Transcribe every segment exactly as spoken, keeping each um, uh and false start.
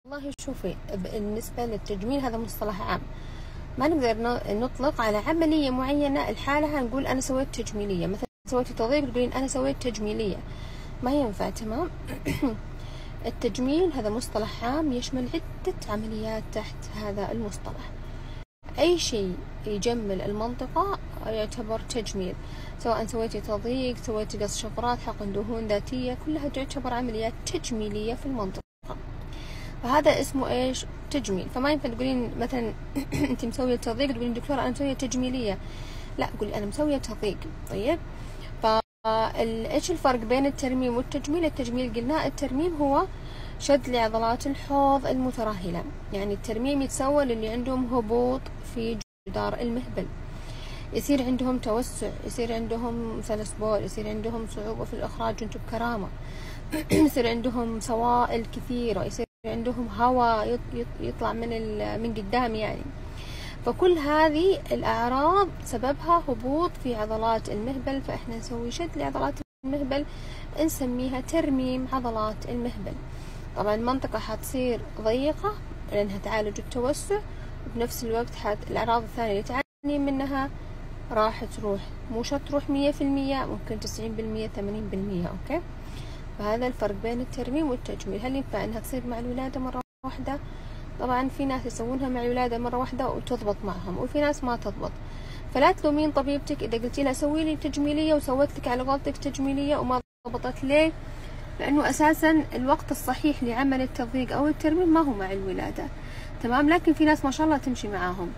والله شوفي، بالنسبة للتجميل هذا مصطلح عام، ما نقدر نطلق على عملية معينة الحالة نقول أنا سويت تجميلية. مثلا سويتي تضييق تقولين أنا سويت تجميلية، ما ينفع. تمام. التجميل هذا مصطلح عام يشمل عدة عمليات تحت هذا المصطلح. أي شيء يجمل المنطقة يعتبر تجميل، سواء سويتي تضييق، سويتي قص شفرات، حقن دهون ذاتية، كلها تعتبر عمليات تجميلية في المنطقة، فهذا اسمه ايش؟ تجميل. فما ينفع تقولين مثلا انت مسويه تضييق تقولين دكتوره انا مسويه تجميليه، لا قولي انا مسويه تضييق. طيب، فايش الفرق بين الترميم والتجميل؟ التجميل قلنا الترميم هو شد لعضلات الحوض المترهله، يعني الترميم يتسوى للي عندهم هبوط في جدار المهبل، يصير عندهم توسع، يصير عندهم سلس بول، يصير عندهم صعوبه في الاخراج وانتم بكرامه، يصير عندهم سوائل كثيره، يصير عندهم هواء يطلع من من قدام يعني. فكل هذه الأعراض سببها هبوط في عضلات المهبل، فإحنا نسوي شد لعضلات المهبل نسميها ترميم عضلات المهبل. طبعا المنطقة حتصير ضيقة لأنها تعالج التوسع، وبنفس الوقت حت الأعراض الثانية اللي تعاني منها راح تروح، مو شرط تروح مية في المية، ممكن تسعين بالمية ثمانين بالمية. أوكي، فهذا الفرق بين الترميم والتجميل. هل ينفع انها تصير مع الولادة مرة واحدة؟ طبعا في ناس يسوونها مع الولادة مرة واحدة وتضبط معهم، وفي ناس ما تضبط. فلا تلومين طبيبتك اذا قلتي لها سوي لي تجميلية وسوت لك على قولتك تجميلية وما ضبطت. ليه؟ لانه اساسا الوقت الصحيح لعمل التضييق او الترميم ما هو مع الولادة. تمام. لكن في ناس ما شاء الله تمشي معاهم.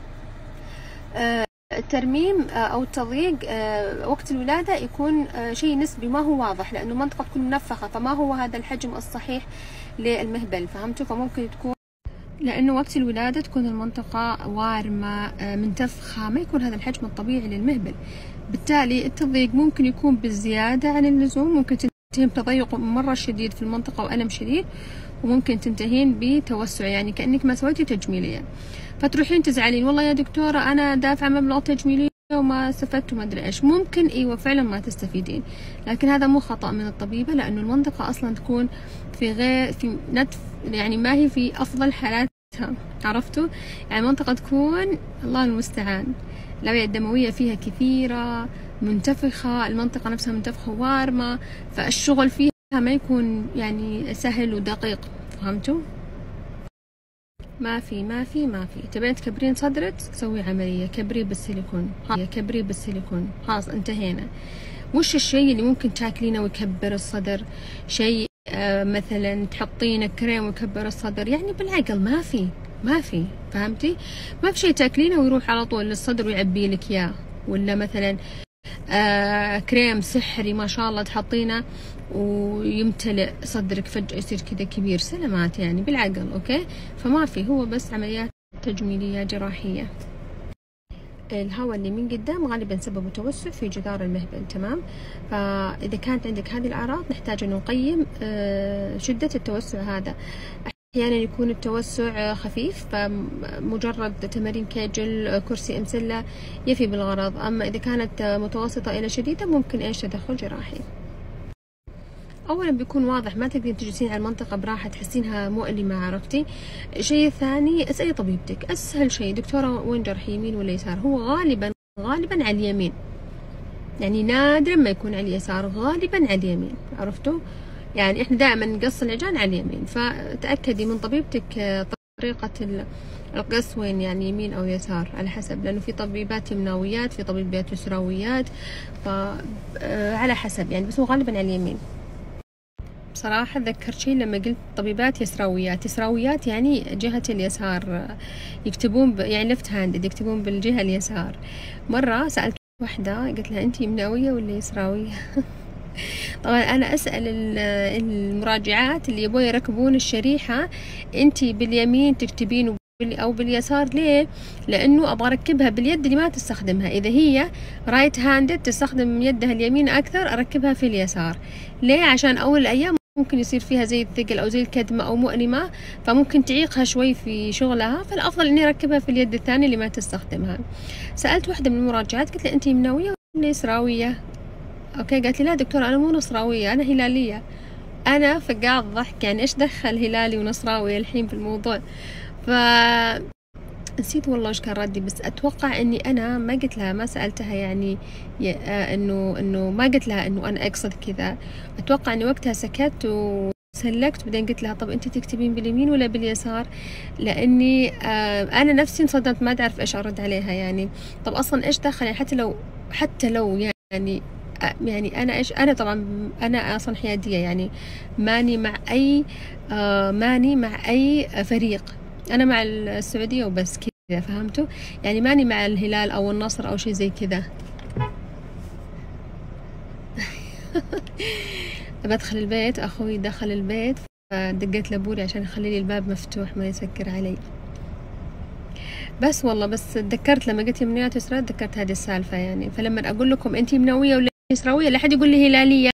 آه الترميم أو التضييق وقت الولادة يكون شيء نسبي، ما هو واضح، لأنه المنطقة تكون منفخة، فما هو هذا الحجم الصحيح للمهبل. فهمتوا؟ فممكن تكون لأنه وقت الولادة تكون المنطقة وارمة منتفخة، ما يكون هذا الحجم الطبيعي للمهبل. بالتالي التضييق ممكن يكون بالزيادة عن اللزوم، ممكن تنتهي بتضيق مرة شديد في المنطقة وألم شديد، وممكن تنتهين بتوسع، يعني كأنك ما سويتي تجميلية. فتروحين تزعلين والله يا دكتورة أنا دافعة مبلغ تجميلية وما استفدت وما أدري إيش. ممكن أيوة فعلا ما تستفيدين، لكن هذا مو خطأ من الطبيبة، لأنه المنطقة أصلا تكون في غير في نتف، يعني ما هي في أفضل حالاتها. عرفتوا؟ يعني المنطقة تكون الله المستعان الأوعية الدموية فيها كثيرة، منتفخة، المنطقة نفسها منتفخة وارمة، فالشغل فيها ما يكون يعني سهل ودقيق. فهمتوا؟ ما في ما في ما في تبين تكبرين صدرك سوي عملية كبري بالسيليكون، كبري بالسيليكون، خلاص انتهينا. وش الشيء اللي ممكن تاكلينه ويكبر الصدر؟ شيء آه مثلا تحطينه كريم ويكبر الصدر؟ يعني بالعقل ما في ما في فهمتي؟ ما في شيء تاكلينه ويروح على طول للصدر ويعبي لك اياه، ولا مثلا آه كريم سحري ما شاء الله تحطينه ويمتلئ صدرك فجأة يصير كذا كبير. سلامات يعني بالعقل. اوكي، فما في، هو بس عمليات تجميلية جراحية. الهواء اللي من قدام غالبا سببه توسع في جدار المهبل. تمام. فإذا كانت عندك هذه الأعراض نحتاج أن نقيم آه شدة التوسع هذا. أحيانا يكون التوسع خفيف، فمجرد تمارين كيجل، كرسي أمسلة يفي بالغرض. أما إذا كانت متوسطة إلى شديدة ممكن إيش تدخل جراحي. اولا بيكون واضح، ما تقدرين تجلسين على المنطقه براحه تحسينها مؤلمه. عرفتي؟ الشيء الثاني اسالي طبيبتك، اسهل شيء دكتوره وين جرحي، يمين ولا يسار؟ هو غالبا غالبا على اليمين، يعني نادرا ما يكون على اليسار، غالبا على اليمين. عرفتوا؟ يعني احنا دائما نقص العجان على اليمين، فتاكدي من طبيبتك طريقه القص وين، يعني يمين او يسار على حسب، لانه في طبيبات يمناويات، في طبيبات يسراويات، فعلى حسب يعني، بس هو غالبا على اليمين. بصراحة ذكرت شيء لما قلت طبيبات يسراويات. يسراويات يعني جهة اليسار، يكتبون ب... يعني لفت هاند يكتبون بالجهة اليسار. مرة سألت واحدة قلت لها أنتي يمناوية ولا يسراوية؟ طبعا أنا أسأل المراجعات اللي يبغوا يركبون الشريحة أنتي باليمين تكتبين أو باليسار. ليه؟ لأنه أبغى أركبها باليد اللي ما تستخدمها. إذا هي رايت هاندد تستخدم يدها اليمين أكثر، أركبها في اليسار. ليه؟ عشان أول الأيام ممكن يصير فيها زي الثقل أو زي الكدمة أو مؤلمة، فممكن تعيقها شوي في شغلها، فالأفضل إني أركبها في اليد الثانية اللي ما تستخدمها. سألت واحدة من المراجعات قلت لها أنت يمناوية ولا يسراوية؟ أوكي، قالت لي لا دكتورة أنا مو نصراوية، أنا هلالية. انا فقاعد ضحك، يعني ايش دخل هلالي ونصراوي الحين في الموضوع؟ ف نسيت والله ايش كان ردي، بس اتوقع اني انا ما قلت لها، ما سالتها يعني ي- آه انه انه ما قلت لها انه انا اقصد كذا. اتوقع اني وقتها سكت وسلكت، بعدين قلت لها طب انت تكتبين باليمين ولا باليسار؟ لاني آه انا نفسي انصدمت، ما اعرف ايش ارد عليها يعني. طب اصلا ايش دخل يعني؟ حتى لو حتى لو يعني آه يعني انا ايش، انا طبعا انا اصلا حياديه، يعني ماني مع اي آه ماني مع اي فريق، انا مع السعوديه وبس كذا، فهمتوا؟ يعني ماني مع الهلال او النصر او شيء زي كذا. بدخل البيت، اخوي دخل البيت، فدقيت لابوري عشان يخلي لي الباب مفتوح ما يسكر علي. بس والله بس تذكرت لما قلت يمنيات يسرى، تذكرت هذه السالفه يعني. فلما اقول لكم انتي منويه ولا يسراويه لا حد يقول لي هلاليه.